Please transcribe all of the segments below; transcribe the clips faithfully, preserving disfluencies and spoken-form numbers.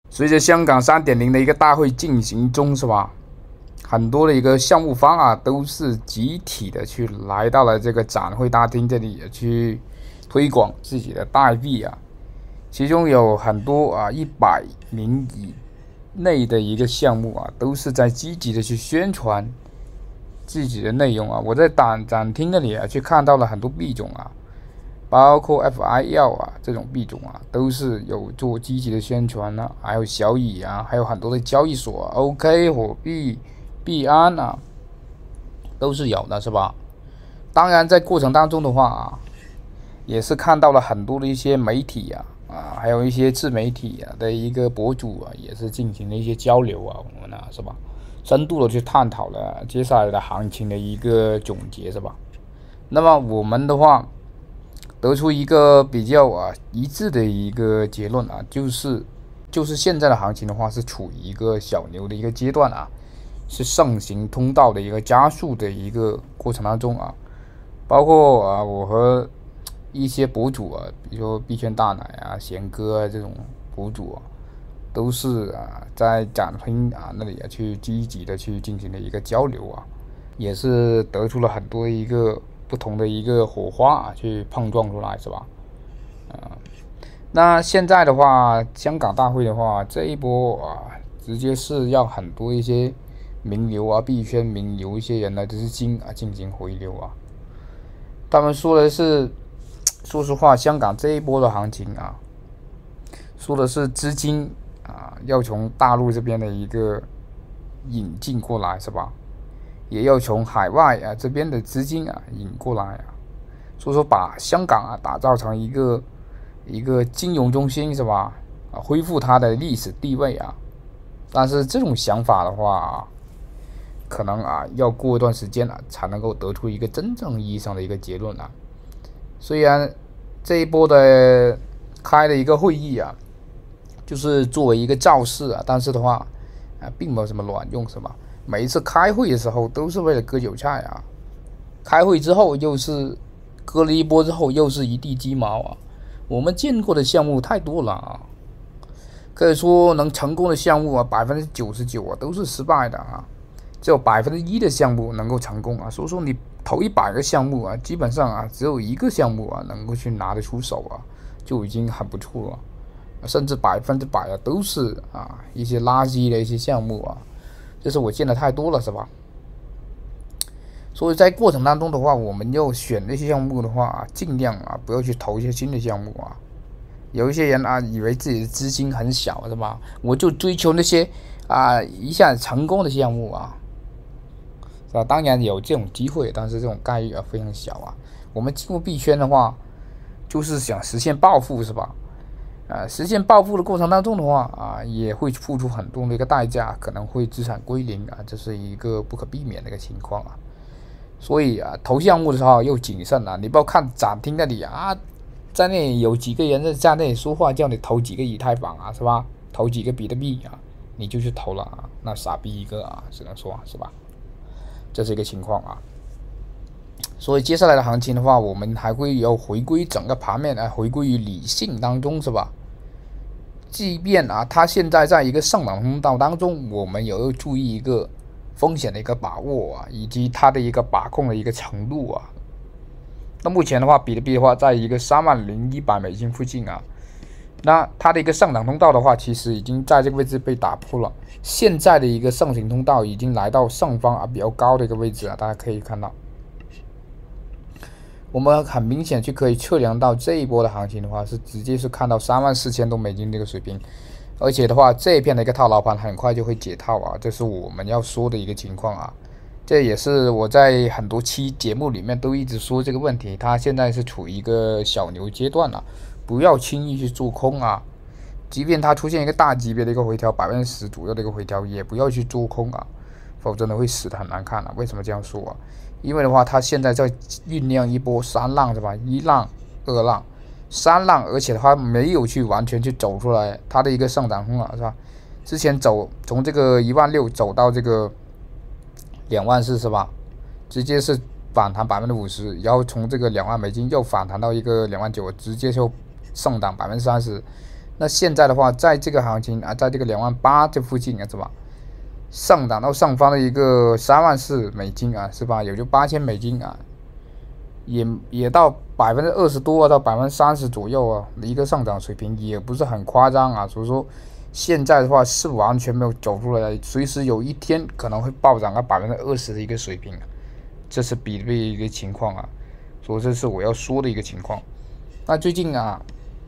随着香港三点零的一个大会进行中，是吧？很多的一个项目方啊，都是集体的去来到了这个展会大厅这里去推广自己的代币啊。其中有很多啊，一百名以内的一个项目啊，都是在积极的去宣传自己的内容啊。我在展展厅那里啊，去看到了很多币种啊。包括 F I L 啊这种币种啊，都是有做积极的宣传呢、啊，还有小蚁啊，还有很多的交易所、啊、O K 火币、币安啊，都是有的，是吧？当然，在过程当中的话啊，也是看到了很多的一些媒体啊啊，还有一些自媒体啊的一个博主啊，也是进行了一些交流啊，我们啊是吧？深度的去探讨了接下来的行情的一个总结，是吧？那么我们的话。得出一个比较啊一致的一个结论啊，就是就是现在的行情的话是处于一个小牛的一个阶段啊，是上行通道的一个加速的一个过程当中啊，包括啊我和一些博主啊，比如说币圈大奶啊、贤哥啊这种博主啊，都是啊在展厅啊那里啊去积极的去进行的一个交流啊，也是得出了很多一个。不同的一个火花啊，去碰撞出来是吧？啊，那现在的话，香港大会的话，这一波啊，直接是让很多一些名流啊、币圈名流一些人的资金啊进行回流啊。他们说的是，说实话，香港这一波的行情啊，说的是资金啊要从大陆这边的一个引进过来是吧？也要从海外啊这边的资金啊引过来啊，所以说把香港啊打造成一个一个金融中心是吧？啊，恢复它的历史地位啊。但是这种想法的话啊，可能啊要过一段时间啊才能够得出一个真正意义上的一个结论啊。虽然这一波的开的一个会议啊，就是作为一个造势啊，但是的话啊并没有什么卵用是吧？每一次开会的时候都是为了割韭菜啊，开会之后又是割了一波之后又是一地鸡毛啊。我们见过的项目太多了啊，可以说能成功的项目啊，百分之九十九啊都是失败的啊，只有百分之一的项目能够成功啊。所以说你投一百个项目啊，基本上啊只有一个项目啊能够去拿得出手啊，就已经很不错了。甚至百分之百啊都是啊一些垃圾的一些项目啊。这是我见的太多了，是吧？所以在过程当中的话，我们要选那些项目的话，尽量啊不要去投一些新的项目啊。有一些人啊，以为自己的资金很小，是吧？我就追求那些啊一下子成功的项目啊，是吧？当然有这种机会，但是这种概率啊非常小啊。我们进入币圈的话，就是想实现暴富，是吧？啊，实现暴富的过程当中的话啊，也会付出很多的一个代价，可能会资产归零啊，这是一个不可避免的一个情况啊。所以啊，投项目的时候又谨慎啊，你不要看展厅那里啊，在那里有几个人在那里说话，叫你投几个以太坊啊，是吧？投几个比特币啊，你就去投了啊，那傻逼一个啊，只能说是吧？这是一个情况啊。所以接下来的行情的话，我们还会要回归整个盘面啊，回归于理性当中，是吧？即便啊，它现在在一个上涨通道当中，我们也要注意一个风险的一个把握啊，以及它的一个把控的一个程度啊。那目前的话，比特币的话，在一个三万零一百美金附近啊，那它的一个上涨通道的话，其实已经在这个位置被打破了。现在的一个上行通道已经来到上方啊比较高的一个位置啊，大家可以看到。我们很明显就可以测量到这一波的行情的话，是直接是看到三万四千多美金这个水平，而且的话，这一片的一个套牢盘很快就会解套啊，这是我们要说的一个情况啊。这也是我在很多期节目里面都一直说这个问题，它现在是处于一个小牛阶段了、啊，不要轻易去做空啊。即便它出现一个大级别的一个回调，百分之十左右的一个回调，也不要去做空啊，否则呢会死得很难看啊。为什么这样说啊？因为的话，它现在在酝酿一波三浪是吧？一浪、二浪、三浪，而且它没有去完全去走出来，它的一个上涨风啊是吧？之前走从这个一万六走到这个两万四是吧？直接是反弹百分之五十，然后从这个两万美金又反弹到一个两万九，直接就上涨百分之三十， 那现在的话，在这个行情啊，在这个两万八这附近啊，是吧？上涨到上方的一个三万四美金啊，是吧？也就八千美金啊，也也到百分之二十多到百分之三十左右啊，一个上涨水平也不是很夸张啊。所以说，现在的话是完全没有走出来，随时有一天可能会暴涨到百分之二十的一个水平啊，这是比特币一个情况啊。所以这是我要说的一个情况。那最近啊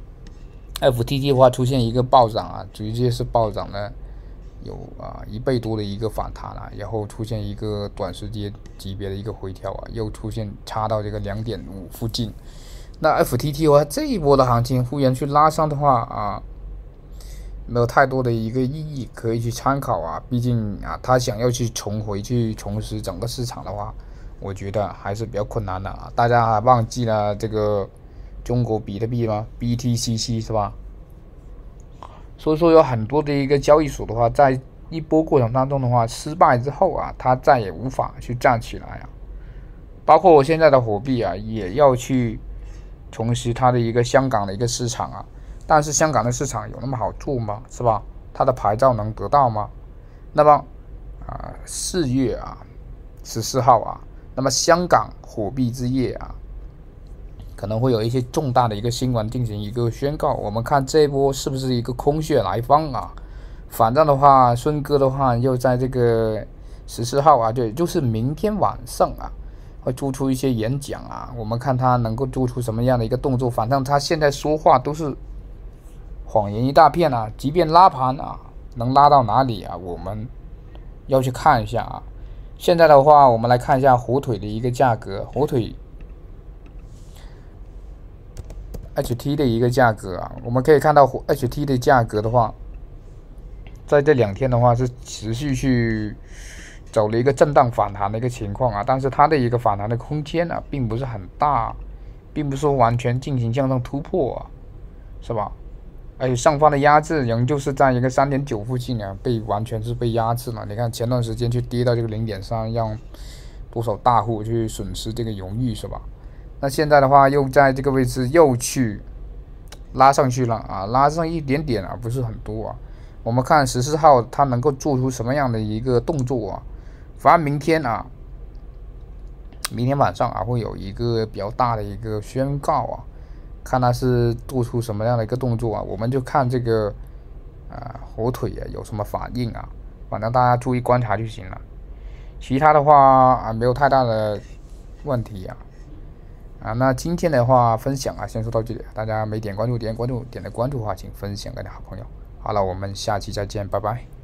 ，F T T 的话出现一个暴涨啊，直接是暴涨了有啊一倍多的一个反弹啊，然后出现一个短时间级别的一个回调啊，又出现差到这个两点五附近。那 F T T 的话，这一波的行情忽然去拉上的话啊，没有太多的一个意义可以去参考啊。毕竟啊，他想要去重回去重拾整个市场的话，我觉得还是比较困难的啊。大家还忘记了这个中国比特币吗 ？B T C C 是吧？所以说有很多的一个交易所的话，在一波过程当中的话，失败之后啊，它再也无法去站起来啊。包括我现在的火币啊，也要去重拾它的一个香港的一个市场啊。但是香港的市场有那么好做吗？是吧？它的牌照能得到吗？那么啊，四月啊，十四号啊，那么香港火币之夜啊，可能会有一些重大的一个新闻进行一个宣告。我们看这一波是不是一个空穴来风啊？反正的话，孙哥的话又在这个十四号啊，对，就是明天晚上啊，会做出一些演讲啊。我们看他能够做出什么样的一个动作。反正他现在说话都是谎言一大片啊。即便拉盘啊，能拉到哪里啊？我们要去看一下啊。现在的话，我们来看一下火腿的一个价格，火腿。H T 的一个价格啊，我们可以看到 H T 的价格的话，在这两天的话是持续去走了一个震荡反弹的一个情况啊，但是它的一个反弹的空间啊，并不是很大，并不是说完全进行向上突破啊，是吧？而且上方的压制仍旧是在一个 三点九 附近啊，被完全是被压制了。你看前段时间去跌到这个 零点三，让多少大户去损失这个荣誉，是吧？那现在的话，又在这个位置又去拉上去了啊，拉上一点点啊，不是很多啊。我们看十四号它能够做出什么样的一个动作啊？反正明天啊，明天晚上啊会有一个比较大的一个宣告啊，看它是做出什么样的一个动作啊，我们就看这个啊火腿啊有什么反应啊，反正大家注意观察就行了。其他的话啊没有太大的问题啊。啊，那今天的话分享啊，先说到这里。大家没点关注，点关注，点了关注的话，请分享给你好朋友。好了，我们下期再见，拜拜。